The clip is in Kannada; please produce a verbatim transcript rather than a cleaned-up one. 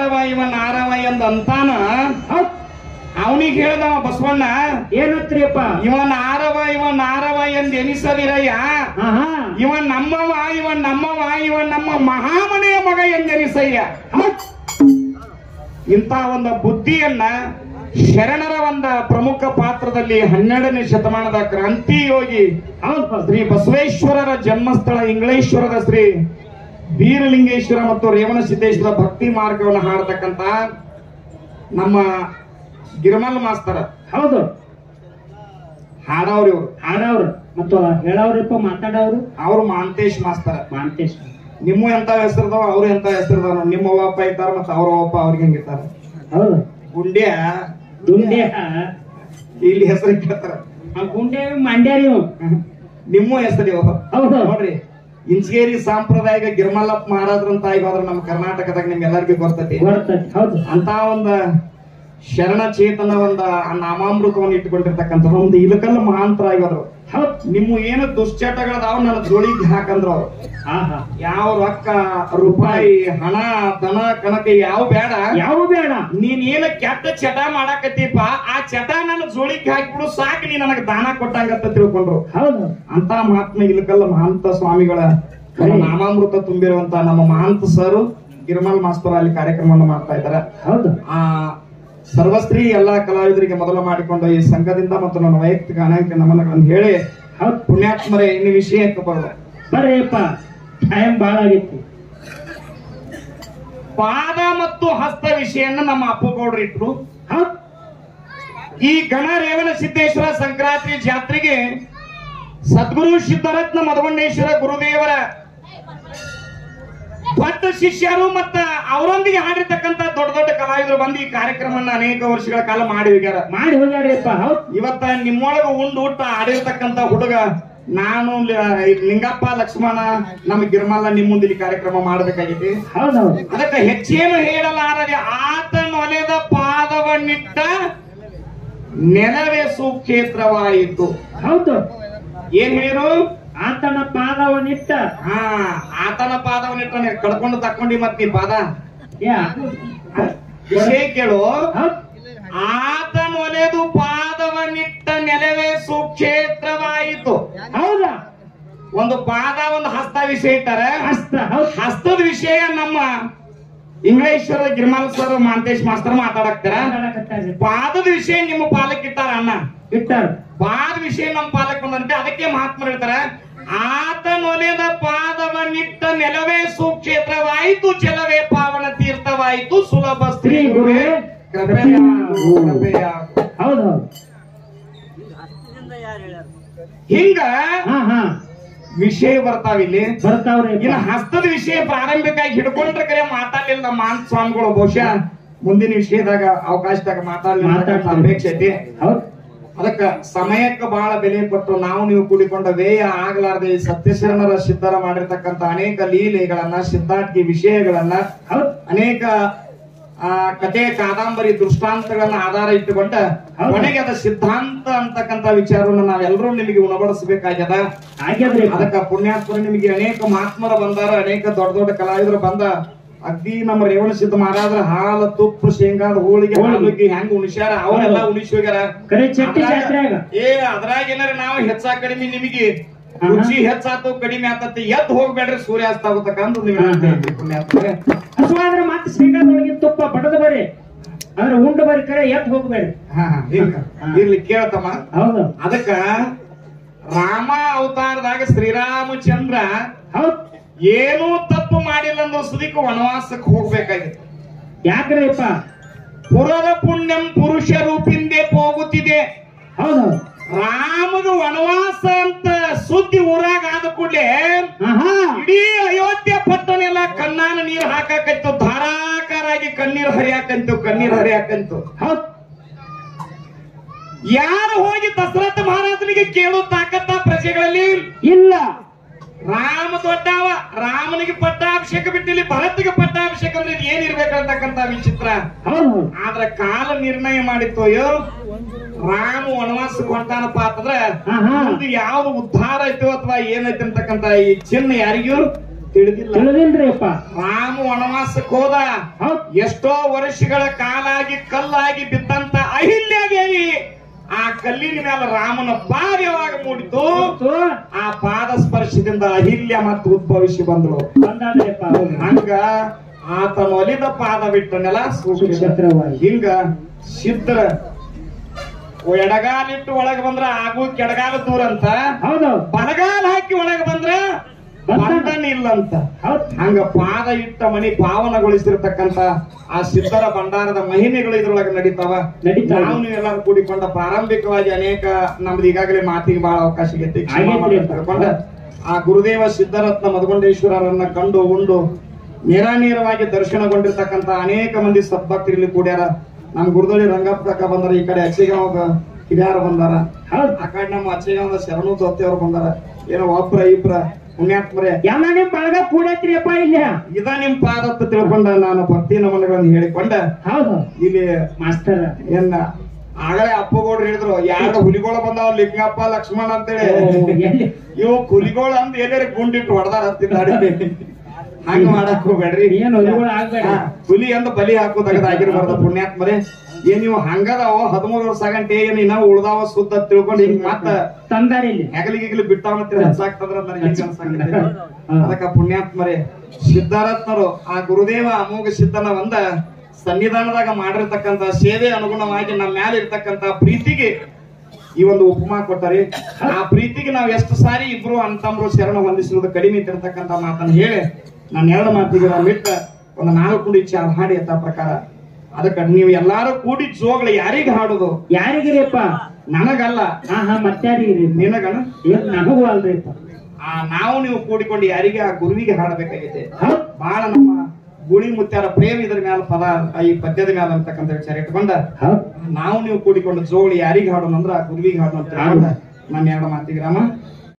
ನಾರವ ಇವ ನಾರವ ಎಂದ ಅಂತಾನ ಅವನಿಗೆ ಹೇಳ್ದವ ಬಸವಣ್ಣ ಏನತ್ರಿಯಪ್ಪ ಇವ ನಾರವ ಇವ ನಾರವ ಎಂದ ಎನಿಸದಿರಯ್ಯ ಇವ ನಮ್ಮವ ಇವ ನಮ್ಮವ ಇವ ನಮ್ಮ ಮಹಾಮನೆಯ ಮಗ ಎಂದೆನಿಸಯ್ಯ. ಇಂಥ ಒಂದು ಬುದ್ಧಿಯನ್ನ ಶರಣರ ಒಂದು ಪ್ರಮುಖ ಪಾತ್ರದಲ್ಲಿ ಹನ್ನೆರಡನೇ ಶತಮಾನದ ಕ್ರಾಂತಿ ಯೋಗಿ ಶ್ರೀ ಬಸವೇಶ್ವರರ ಜನ್ಮಸ್ಥಳ ಇಂಗಳೇಶ್ವರದ ಶ್ರೀ ಬೀರಲಿಂಗೇಶ್ವರ ಮತ್ತು ರೇವಣ ಸಿದ್ದೇಶ್ವರ ಭಕ್ತಿ ಮಾರ್ಗವನ್ನು ಹಾಡತಕ್ಕಂತ ನಮ್ಮ ಗಿರಿಮಲ್ ಮಾಸ್ತರ. ಹೌದು, ಹಾಡವ್ರಿ ಇವರು, ಹಾಡವ್ರು ಮತ್ತು ಹೇಳವ್ರಿಪ್ಪ ಮಾತಾಡವ್ರು ಅವರು ಮಾಂತೇಶ್ ಮಾಸ್ತರ. ಮಾಂತೇಶ್ ನಿಮ್ಮ ಎಂತ ಹೆಸರದವ ಅವ್ರು ಎಂತ ಹೆಸರದವ, ನಿಮ್ಮ ಅವ್ವಪ್ಪ ಇರ್ತಾರ ಮತ್ತ ಅವ್ರ ಅವ್ವಪ್ಪ ಅವ್ರಿಗೆ ಹೆಂಗಿರ್ತಾರ. ಹೌದು, ಗುಂಡ್ಯ ಗುಂಡ್ಯ ಇಲ್ಲಿ ಹೆಸರು ಕೇಳ್ತಾರ, ಗುಂಡ್ಯ ಮಂಡ್ಯಾರಿ ನಿಮ್ಮ ಹೆಸರು. ಹೌದು ನೋಡ್ರಿ, ಇಂಚಗೇರಿ ಸಾಂಪ್ರದಾಯಿಕ ಗಿರ್ಮಲ್ಲಪ್ಪ ಮಹಾರಾಜ್ರ ಅಂತ ಆಗೋದ್ರ ನಮ್ಮ ಕರ್ನಾಟಕದಾಗ ನಿಮ್ಗೆಲ್ಲರಿಗೂ ಬರ್ತೈತಿ. ಹೌದು, ಅಂತ ಒಂದ ಶರಣ ಚೇತನ ಒಂದ ನಾಮಾಮೃತವನ್ನು ಇಟ್ಟುಕೊಂಡಿರ್ತಕ್ಕಂಥ ಒಂದು ಇಲಕಲ್ಲ ಮಹಾಂತರ ಆಗೋದ್ರು. ನಿಮ್ಮ ಏನು ದುಶ್ಚಟಗಳದಾವ ನನ್ನ ಜೋಳಿಗೆ ಹಾಕಂದ್ರ ಅವ್ರು. ಯಾವ ರೊಕ್ಕ ರೂಪಾಯಿ ಹಣ ದನ ಕಣಕ ಯಾವ ಬೇಡ, ಯಾವ ಬೇಡ, ನೀನ್ ಏನ ಕೆಟ್ಟ ಚಟ ಮಾಡಾಕತ್ತೀಪ ಆ ಚಟ ನನ್ನ ಜೋಳಿಗೆ ಹಾಕಿಬಿಡು ಸಾಕು, ನೀ ನನಗೆ ದಾನ ಕೊಟ್ಟಂಗತ್ತ ತಿಳ್ಕೊಂಡ್ರು. ಹೌದು, ಅಂತ ಮಹಾತ್ಮ ಇಲಕಲ್ಲ ಮಹಾಂತ ಸ್ವಾಮಿಗಳ ನಾಮಾಮೃತ ತುಂಬಿರುವಂತ ನಮ್ಮ ಮಹಾಂತ ಸರ್ ಗಿರಿಮಲ್ ಮಾಸ್ತರ ಅಲ್ಲಿ ಕಾರ್ಯಕ್ರಮವನ್ನು ಮಾಡ್ತಾ ಇದ್ದಾರೆ. ಹೌದು, ಆ ಸರ್ವಸ್ತ್ರೀ ಎಲ್ಲಾ ಕಲಾವಿದರಿಗೆ ಮೊದಲು ಮಾಡಿಕೊಂಡು ಈ ಸಂಘದಿಂದ ಮತ್ತು ನನ್ನ ವೈಯಕ್ತಿಕ ಅನೇಕ ನಮನಗಳನ್ನು ಹೇಳಿ ಪುಣ್ಯಾತ್ಮರೇ ಇನ್ನು ವಿಷಯಕ್ಕೆ ಬರೋದು ಬರ್ರಿಯಪ್ಪ, ಟೈಮ್ ಬಾಳ ಆಗಿತ್ತು. ಪಾದ ಮತ್ತು ಹಸ್ತ ವಿಷಯನ್ನ ನಮ್ಮ ಅಪ್ಪುಗೌಡ್ರು ಇಟ್ರು. ಈ ಗಣ ರೇವಣ ಸಿದ್ದೇಶ್ವರ ಸಂಕ್ರಾಂತಿ ಜಾತ್ರೆಗೆ ಸದ್ಗುರು ಸಿದ್ಧರತ್ನ ಮಧುಗೊಂಡೇಶ್ವರ ಗುರುದೇವರ ದೊಡ್ಡ ಶಿಷ್ಯರು ಮತ್ತ ಅವರೊಂದಿಗೆ ಹಾಡಿರ್ತಕ್ಕಂತ ದೊಡ್ಡ ದೊಡ್ಡ ಕಲಾವಿದರು ಬಂದು ಈ ಕಾರ್ಯಕ್ರಮವನ್ನ ಅನೇಕ ವರ್ಷಗಳ ಕಾಲ ಮಾಡಿ ಹೋಗ್ಯಾರ ಮಾಡಿ ಹೋಗ್ಯಾರಪ್ಪ. ಇವತ್ತ ನಿಮ್ಮೊಳಗ ಉಂಡು ಊಟ ಆಡಿರ್ತಕ್ಕಂತ ಹುಡುಗ ನಾನು ಲಿಂಗಪ್ಪ ಲಕ್ಷ್ಮಣ ನಮ್ಮ ಗಿರ್ಮಲ್ಲ ನಿಮ್ಮ ಮುಂದೆ ಈ ಕಾರ್ಯಕ್ರಮ ಮಾಡಬೇಕಾಗಿದೆ. ಅದಕ್ಕೆ ಹೆಚ್ಚೇನು ಹೇಳಲಾರದೆ ಆತನ ಒಲೆದ ಪಾದವನ್ನಿಟ್ಟ ನೆಲವೇ ಸುಕ್ಷೇತ್ರವಾಯಿತು. ಹೌದು, ಏನ್ ಹೇಳಿರು? ಆತನ ಪಾದವನ್ನಿಟ್ಟ. ಹಾ, ಆತನ ಪಾದವನ್ನಿಟ್ಟ ಕಡ್ಕೊಂಡು ತಕ್ಕೊಂಡಿ ಮತ್ ನೀ ಪಾದ. ವಿಷಯ ಕೇಳು, ಆತನ ಒಲೆದು ಪಾದವನ್ನಿಟ್ಟ ನೆಲವೇ ಸುಕ್ಷೇತ್ರವಾಯಿತು. ಹೌದಾ? ಒಂದು ಪಾದ ಒಂದು ಹಸ್ತ ವಿಷಯ ಇಟ್ಟಾರೆ. ಹಸ್ತ ಹಸ್ತದ ವಿಷಯ ನಮ್ಮ ಇಂಗ್ಲೇಶ್ವರ ಗಿರಿಮಲ್ ಸರ್ ಮಾಂತೇಶ್ ಮಾಸ್ತರ್ ಮಾತಾಡಕ್ತಾರ. ಪಾದದ ವಿಷಯ ನಿಮ್ಮ ಪಾಲಕ್ ಇಟ್ಟಾರ ಅಣ್ಣ, ಇಟ್ಟಾರ. ಪಾದ ವಿಷಯ ನಮ್ಮ ಪಾಲಕ್ ಬಂದಂತೆ ಅದಕ್ಕೆ ಮಹಾತ್ಮರು ಹೇಳ್ತಾರೆ, ಆತನೊಲೆದ ಪಾದವನ್ನಿಟ್ಟ ನೆಲವೇ ಸುಕ್ಷೇತ್ರವಾಯಿತು, ಜಲವೇ ಪಾವನ ತೀರ್ಥವಾಯಿತು, ಸುಲಭ ಸ್ತ್ರೀ ಗುರುವೇ ಕೃಪೆಯ ಕೃಪೆಯ. ಹೌದು, ಹಿಂಗ ವಿಷಯ ಬರ್ತಾವಿಲ್ಲಿ ಬರ್ತಾವ್ರಿ. ಇನ್ನು ಹಸ್ತದ ವಿಷಯ ಪ್ರಾರಂಭಿಕವಾಗಿ ಹಿಡ್ಕೊಂಡ್ರೆ ಕರೆ ಮಾತಾಡಲಿಲ್ಲ ನಮ್ಮ ಮಾಂತ ಸ್ವಾಮಿಗಳು. ಬಹುಶಃ ಮುಂದಿನ ವಿಷಯದಾಗ ಅವಕಾಶದಾಗ ಮಾತಾಡಲಿ ಅಪೇಕ್ಷೆ ಐತಿ. ಅದಕ್ಕ ಸಮಯಕ್ಕೆ ಬಹಳ ಬೆಲೆ ಕೊಟ್ಟು ನಾವು ನೀವು ಕೂಡಿಕೊಂಡ ವ್ಯಯ ಆಗ್ಲಾರ್ದೆ ಸತ್ಯಶರಣರ ಸಿದ್ಧರ ಮಾಡಿರ್ತಕ್ಕಂಥ ಅನೇಕ ಲೀಲೆಗಳನ್ನ, ಸಿದ್ಧಾಂತಿ ವಿಷಯಗಳನ್ನ, ಅನೇಕ ಆ ಕಥೆ ಕಾದಂಬರಿ ದೃಷ್ಟಾಂತಗಳನ್ನ ಆಧಾರ ಇಟ್ಟುಕೊಂಡ ಕೊನೆಗೆ ಅದ ಸಿದ್ಧಾಂತ ಅಂತಕ್ಕಂಥ ವಿಚಾರವನ್ನು ನಾವೆಲ್ಲರೂ ನಿಮಗೆ ಉಣಬಡಿಸಬೇಕಾಗ್ಯದ. ಅದಕ್ಕ ಪುಣ್ಯಾತ್ಮರು ನಿಮಗೆ ಅನೇಕ ಮಹಾತ್ಮರ ಬಂದಾರ, ಅನೇಕ ದೊಡ್ಡ ದೊಡ್ಡ ಕಲಾವಿದರು ಬಂದ. ಅಗ್ದಿ ನಮ್ಮ ರೇವಣ ಸಿದ್ಧ ಮಹಾರಾಜರ ಹಾಲ ತುಪ್ಪ ಶೇಂಗಾದ ಹೋಳಿಗೆ ಹಾಲಿಗೆ ಹೆಂಗ್ ಉಣಿಸ್ಯಾರ ಅವರೆಲ್ಲ ಉಣಿಸಿ ಹೋಗ್ಯಾರ. ಏ ಅದ್ರಾಗ ಏನಾರ ನಾವು ಹೆಚ್ಚಾ ಕಡಿಮೆ ನಿಮಗೆ ರುಚಿ ಹೆಚ್ಚಾತು ಕಡಿಮೆ ಆತತಿ ಎದ್ದು ಹೋಗ್ಬೇಡ್ರಿ, ಸೂರ್ಯಾಸ್ತ ಆಗುತ್ತಕ್ಕಂತ ಪುಣ್ಯಾತ್ಮರೇ. ಹಸುವಾದ್ರೆ ಮತ್ತೆ ಶೇಂಗಾದೊಳಗೆ ತುಪ್ಪ ಬಡದ ಬರ್ರಿ, ಅಂದ್ರೆ ಉಂಡು ಬರ್ರಿ, ಕರೆ ಎದ್ದು ಹೋಗ್ಬೇಡ್ರಿ. ಇರ್ಲಿ ಕೇಳತಮ್ಮ. ಹೌದು, ಅದಕ್ಕ ರಾಮ ಅವತಾರದಾಗ ಶ್ರೀರಾಮಚಂದ್ರ ಏನೂ ತಪ್ಪು ಮಾಡಿಲ್ಲ ಅಂದ್ರೆ ಸುದಿಕ್ ವನವಾಸಕ್ಕೆ ಹೋಗ್ಬೇಕಾಗಿತ್ತು. ಯಾಕ್ರಪ್ಪ? ಪುರದ ಪುಣ್ಯಂ ಪುರುಷ ರೂಪಿಂದೆ ಹೋಗುತ್ತಿದೆ. ಹೌದು, ರಾಮಗ ವನವಾಸ ಅಂತ ಸುದ್ದಿ ಊರಾಗ ಆದ ಕೂಡಲೇ ಇಡೀ ಅಯೋಧ್ಯ ಪಟ್ಟಣೆಲ್ಲ ಕಣ್ಣಾನ ನೀರು ಹಾಕಾಕಂತು, ಧಾರಾಕಾರಾಗಿ ಕಣ್ಣೀರು ಹರಿಯಾಕಂತು ಕಣ್ಣೀರು ಹರಿಯಾಕಂತು. ಯಾರು ಹೋಗಿ ದಶರಥ ಮಹಾರಾಜನಿಗೆ ಕೇಳೋ ತಾಕತ್ತ ಪ್ರಜೆಗಳಲ್ಲಿ ಇಲ್ಲ. ರಾಮ ದೊಡ್ಡವ, ರಾಮನಿಗೆ ಪಟ್ಟಾಭಿಷೇಕ ಬಿಟ್ಟಿಲ್ಲಿ ಭರತ್ಗೆ ಪಟ್ಟಾಭಿಷೇಕ ಅಂದ್ರೆ ಏನಿರ್ಬೇಕಂತಕ್ಕಂತ ವಿಚಿತ್ರ. ಆದ್ರ ಕಾಲ ನಿರ್ಣಯ ಮಾಡಿತ್ತು, ರಾಮ ವನವಾಸಕ್ಕೆ ಹೊಂಟಾನಪ್ಪ ಅಂತಂದ್ರೆ ಮುಂದೆ ಯಾವ್ದು ಉದ್ಧಾರ ಐತೋ ಅಥವಾ ಏನೈತೆ ಅಂತಕ್ಕಂತ ಈ ಚಿಹ್ನೆ ಯಾರಿಗೂ ತಿಳಿದಿಲ್ಲ. ರಾಮ ವನವಾಸಕ್ಕೆ ಹೋದ, ಎಷ್ಟೋ ವರ್ಷಗಳ ಕಾಲಾಗಿ ಕಲ್ಲಾಗಿ ಬಿದ್ದಂತ ಅಹಿಲ್ಯಾದೇವಿ ಆ ಕಲ್ಲಿನ ಮೇಲೆ ರಾಮನ ಪಾದ ಯಾವಾಗ ಮೂಡಿತು, ಆ ಪಾದ ಸ್ಪರ್ಶದಿಂದ ಅಹಿಲ್ಯ ಮತ್ತು ಉದ್ಭವಿಸಿ ಬಂದಳು. ಹಂಗ ಆತನ ಒಲಿದ ಪಾದ ಬಿಟ್ಟ ನೆಲ ಹಿಂಗ ಸಿದ್ಧರ ಎಡಗಾಲಿಟ್ಟು ಒಳಗೆ ಬಂದ್ರ ಆಗು ಕೆಡಗಾಲ ದೂರ ಅಂತ, ಹೌದು, ಬಲಗಾಲ ಹಾಕಿ ಒಳಗೆ ಬಂದ್ರ ಬಂಧನ ಇಲ್ಲಂತ. ಹಂಗ ಪಾದ ಇಟ್ಟ ಮನಿ ಪಾವನಗೊಳಿಸಿರ್ತಕ್ಕಂತ ಆ ಸಿದ್ಧರ ಭಂಡಾರದ ಮಹಿಮೆಗಳು ಇದ್ರೊಳಗೆ ನಡೀತಾವ. ನಾವು ನೀವೆಲ್ಲರೂ ಕೂಡಿಕೊಂಡ ಪ್ರಾರಂಭಿಕವಾಗಿ ಅನೇಕ ನಮ್ದು ಈಗಾಗಲೇ ಮಾತಿಗೆ ಬಹಳ ಅವಕಾಶ ಐತಿ. ತಿಳ್ಕೊಂಡ ಆ ಗುರುದೇವ ಸಿದ್ಧರತ್ನ ಮಧುಗೊಂಡೇಶ್ವರರನ್ನ ಕಂಡು ಉಂಡು ನೇರಾನೇರವಾಗಿ ದರ್ಶನಗೊಂಡಿರ್ತಕ್ಕಂತ ಅನೇಕ ಮಂದಿ ಸದ್ಭಕ್ತರಲ್ಲಿ ಕೂಡ್ಯಾರ. ನಮ್ ಗುರುದಳಿ ರಂಗಪ್ಪ ಬಂದಾರ, ಈ ಕಡೆ ಅಚ್ಚಿಗಾಂವ ಹಿರಿಯಾರ ಬಂದಾರ, ಆ ಕಡೆ ನಮ್ಮ ಅಚ್ಚಿಗಾಂವದ ಶರಣು ದೊತ್ತೆಯವರು ಬಂದಾರ. ಏನೋ ಒಬ್ರ ಇಬ್ರ ಪುಣ್ಯಾತ್ಮರೇ ಎಲ್ಲ ನಿಮ್ ಬಳಗ ಕೂಡೈತ್ರಿಯಪ್ಪ. ಇಲ್ಲ ಇದ ನಿಮ್ ಪಾದತ್ತ ತಿಳ್ಕೊಂಡ ನಾನು ಭಕ್ತಿ ನಮನಗಳನ್ನು ಹೇಳಿಕೊಂಡ. ಹೌದು, ಇಲ್ಲಿ ಮಾಸ್ಟರ್ ಏನ ಆಗಲೇ ಅಪ್ಪಗೌಡ್ರು ಹೇಳಿದ್ರು, ಯಾರು ಹುಲಿಗೋಳ ಬಂದಾವ ಲಿಂಗಪ್ಪ ಲಕ್ಷ್ಮಣ ಅಂತೇಳಿ. ಇವು ಹುಲಿಗೋಳ ಅಂತ ಎಲ್ಲಾರ ಗುಂಡಿಟ್ಟು ಹೊಡೆದಾರ ಅಂತಿದ್ದಾಡಿ. ಹಂಗ ಮಾಡಕ್ ಹೋಗ್ಬೇಡ್ರಿ, ಹುಲಿ ಅಂತ ಬಲಿ ಹಾಕೋದಾಗಿರ್ಬಾರ್ದ ಪುಣ್ಯಾತ್ಮರೇ. ಏನ್ ನೀವು ಹಂಗದಾವ ಹದಿಮೂರು ವರ್ಷ ಗಂಟೆ ಏನ್ ಇನ್ನ ಉಳ್ದಾವ ಸುತ್ತ ತಿಳ್ಕೊಂಡು ಹಿಂಗ್ ಮತ್ತ ತಂದಾರಿ ಹೆಗಲಿಗಿಗ್ಲಿ ಬಿಟ್ಟಾವತ್ತಿರ ಹೆಚ್ಚಾಗ್ತದ್ರ ಅದಕ್ಕ ಪುಣ್ಯಾತ್ಮರೇ ಸಿದ್ಧಾರತ್ನರು ಆ ಗುರುದೇವ ಅಮೋಘ ಸಿದ್ಧನ ಒಂದ ಸನ್ನಿಧಾನದಾಗ ಮಾಡಿರ್ತಕ್ಕಂತ ಸೇವೆ ಅನುಗುಣವಾಗಿ ನಮ್ಮ ಮ್ಯಾಲ ಇರ್ತಕ್ಕಂತ ಪ್ರೀತಿಗೆ ಈ ಒಂದು ಉಪಮಾ ಕೊಟ್ಟರಿ. ಆ ಪ್ರೀತಿಗೆ ನಾವ್ ಎಷ್ಟು ಸಾರಿ ಇಬ್ರು ಅಂತಂಬ್ರು ಶರಣ ಹೊಂದಿಸಿರುವುದು ಕಡಿಮೆ ಇಟ್ಟಿರ್ತಕ್ಕಂತ ಮಾತನ್ನ ಹೇಳಿ ನಾನು ಎರಡು ಮಾತಿಗೆ ಬಿಟ್ಟ ಒಂದು ನಾಲ್ಕು ಕುಂಡಿ ಚಾರ್ ಹಾಡಿ ಯಥ ಪ್ರಕಾರ. ಅದಕ್ಕ ನೀವು ಎಲ್ಲಾರು ಕೂಡಿ ಜೋಗಳ ಯಾರಿಗ ಹಾಡುದು? ಯಾರಿಗಿರಿಯಪ್ಪ? ನನಗಲ್ಲ. ಹಾ ಹಾ ಮತ್ತಾರಿಗಿರಿ? ನಿನಗಣ? ನನಗೂ ಅಲ್ರಿಪ್ಪ. ಆ ನಾವು ನೀವು ಕೂಡಿಕೊಂಡು ಯಾರಿಗೆ ಆ ಗುರುವಿಗೆ ಹಾಡಬೇಕಾಗಿದೆ. ಬಹಳ ನಮ್ಮ ಗುಣಿ ಮುತ್ಯಾರ ಪ್ರೇಮ ಇದ್ರ ಮ್ಯಾಲ ಪದ ಈ ಪದ್ಯದ ಮ್ಯಾಲ ಅಂತಕ್ಕಂಥ ವಿಚಾರ ಇಟ್ಕೊಂಡ ನಾವು ನೀವು ಕೂಡಿಕೊಂಡು ಜೋಗಳು ಯಾರಿಗೆ ಹಾಡೋಣ ಅಂದ್ರ ಆ ಗುರುವಿಗೆ ಹಾಡೋಣ ಅಂತ ಹೇಳ್ಕೊಂಡ ನಾನು ಎರಡು ಮಾತಿಗೆ ರಾಮ